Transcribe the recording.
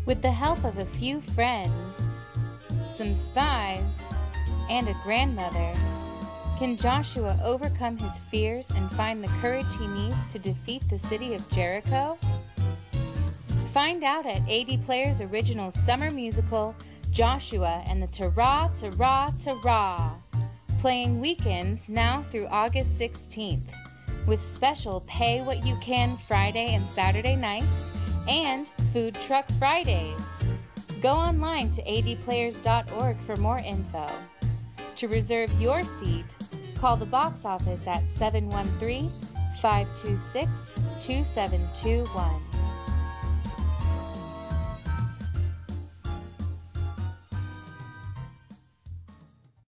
With the help of a few friends, some spies, and a grandmother, can Joshua overcome his fears and find the courage he needs to defeat the city of Jericho? Find out at AD Player's original summer musical, Joshua and the Ta-Raa Ta-Raaa Ta-Raaa, playing weekends now through August 16th, with special Pay What You Can Friday and Saturday nights and Food Truck Fridays. Go online to adplayers.org for more info. To reserve your seat, call the box office at 713-526-2721.